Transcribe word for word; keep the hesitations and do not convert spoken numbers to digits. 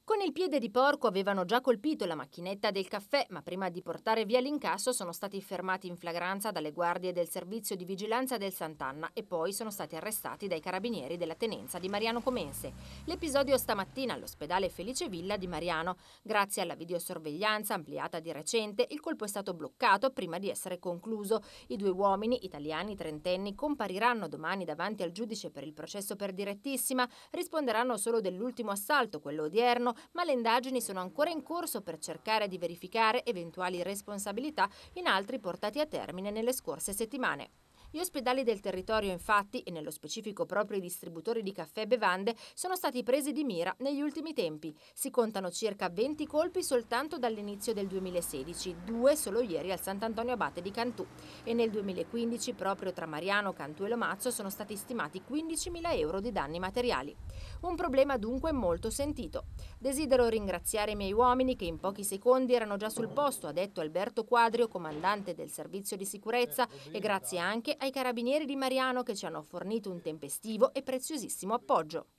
Con il piede di porco avevano già colpito la macchinetta del caffè, ma prima di portare via l'incasso sono stati fermati in flagranza dalle guardie del servizio di vigilanza del Sant'Anna e poi sono stati arrestati dai carabinieri della tenenza di Mariano Comense. L'episodio stamattina all'ospedale Felice Villa di Mariano. Grazie alla videosorveglianza ampliata di recente, il colpo è stato bloccato prima di essere concluso. I due uomini, italiani trentenni, compariranno domani davanti al giudice per il processo per direttissima, risponderanno solo dell'ultimo assalto, quello odierno, ma le indagini sono ancora in corso per cercare di verificare eventuali responsabilità in altri portati a termine nelle scorse settimane. Gli ospedali del territorio, infatti, e nello specifico proprio i distributori di caffè e bevande, sono stati presi di mira negli ultimi tempi. Si contano circa venti colpi soltanto dall'inizio del duemilasedici, due solo ieri al Sant'Antonio Abate di Cantù. E nel duemilaquindici, proprio tra Mariano, Cantù e Lomazzo, sono stati stimati quindicimila euro di danni materiali. Un problema dunque molto sentito. Desidero ringraziare i miei uomini che in pochi secondi erano già sul posto, ha detto Alberto Quadrio, comandante del servizio di sicurezza, e grazie anche ai carabinieri di Mariano che ci hanno fornito un tempestivo e preziosissimo appoggio.